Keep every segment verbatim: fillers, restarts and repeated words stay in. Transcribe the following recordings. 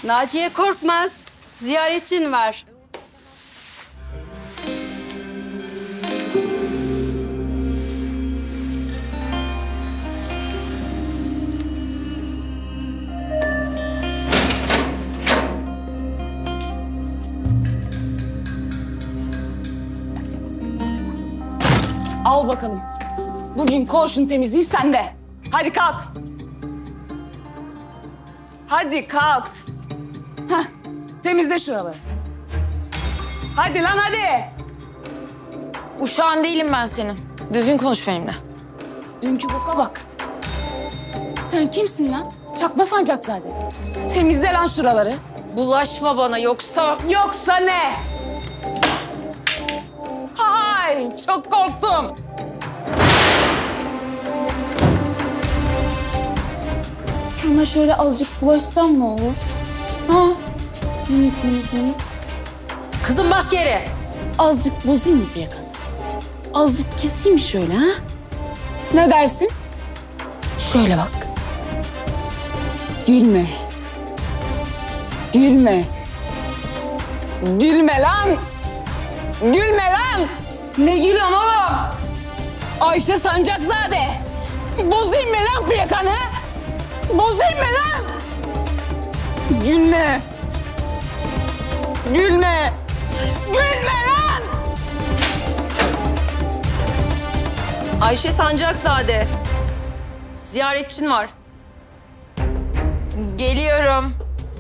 Naciye Korkmaz, ziyaretçin var. Al bakalım. Bugün koğuşun temizliği sende. Hadi kalk. Hadi kalk. Heh, temizle şuraları. Hadi lan hadi. Uşağın değilim ben senin. Düzgün konuş benimle. Dünkü boka bak. Sen kimsin lan? Çakma Sancakzade. Temizle lan şuraları. Bulaşma bana yoksa... Yoksa ne? Hay, çok korktum. Sana şöyle azıcık bulaşsam ne olur? Ha? Kızım bas yere. Azıcık bozayım mı Fiyakan? Azıcık keseyim şöyle ha? Ne dersin? Şöyle bak. Gülme. Gülme. Gülme lan. Gülme lan. Ne gülüyorsun oğlum? Ayşe Sancakzade. Bozayım mı lan Fiyakan'ı? Bozayım mı lan? Gülme. Gülme. Gülme lan. Ayşe Sancakzade. Ziyaretçin var. Geliyorum.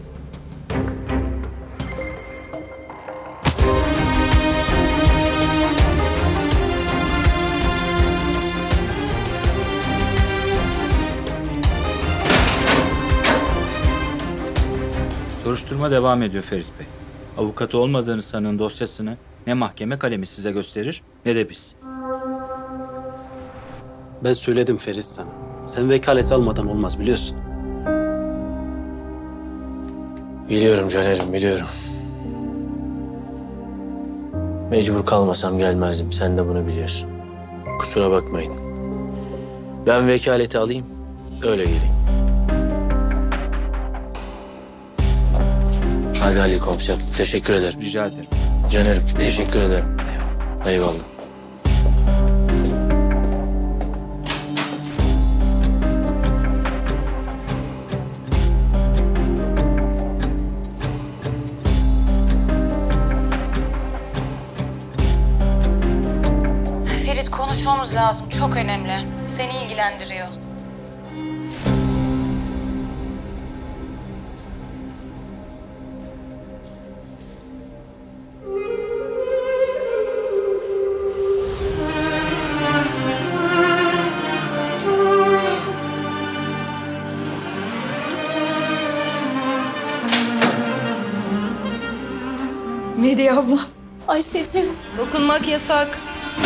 Soruşturma devam ediyor Ferit Bey. Avukatı olmadığını sanığın dosyasını ne mahkeme kalemi size gösterir ne de biz. Ben söyledim Ferit sana. Sen vekalet almadan olmaz biliyorsun. Biliyorum Caner'im, biliyorum. Mecbur kalmasam gelmezdim. Sen de bunu biliyorsun. Kusura bakmayın. Ben vekaleti alayım, öyle geleyim. Hadi Ali komiser, teşekkür ederim. Rica ederim. Caner'im, teşekkür ederim. Eyvallah. Ferit, konuşmamız lazım. Çok önemli. Seni ilgilendiriyor. Medya ablam. Ayşe'cim. Dokunmak yasak.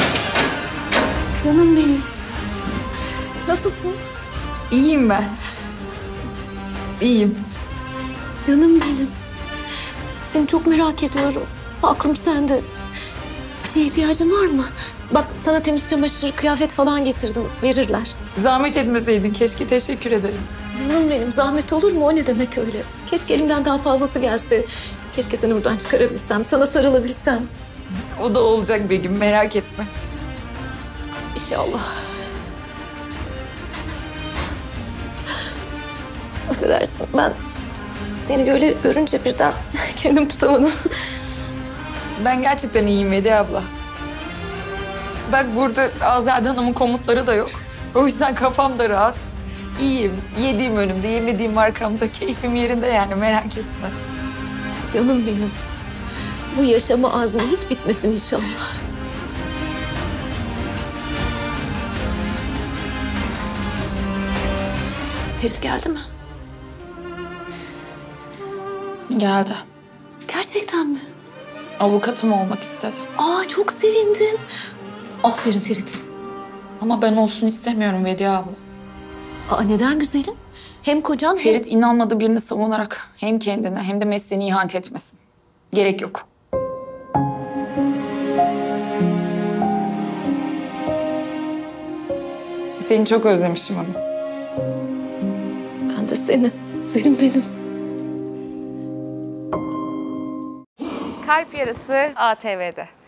Canım benim. Nasılsın? İyiyim ben. İyiyim. Canım benim. Seni çok merak ediyorum. Aklım sende. Bir şeye ihtiyacın var mı? Bak sana temiz çamaşır, kıyafet falan getirdim. Verirler. Zahmet etmeseydin keşke, teşekkür ederim. Canım benim, zahmet olur mu? O ne demek öyle? Keşke elimden daha fazlası gelse. Keşke seni buradan çıkarabilsem, sana sarılabilsem. O da olacak bir gün, merak etme. İnşallah. Affedersin, ben seni böyle görünce birden kendim tutamadım. Ben gerçekten iyiyim Medya abla. Bak burada Azade Hanım'ın komutları da yok. O yüzden kafam da rahat. İyiyim. Yediğim önümde, yemediğim arkamda. Keyfim yerinde yani, merak etme. Canım benim. Bu yaşama azmi hiç bitmesin inşallah. Ferit geldi mi? Geldi. Gerçekten mi? Avukatım olmak istedi. Aa, çok sevindim. Aferin Ferit'im. Ama ben olsun istemiyorum Vediye abla. Aa, neden güzelim? Hem kocan hem... Ferit inanmadığı birini savunarak hem kendine hem de mesleğine ihanet etmesin. Gerek yok. Seni çok özlemişim ama. Ben de seni. Senin benim. Kalp Yarısı A T V'de.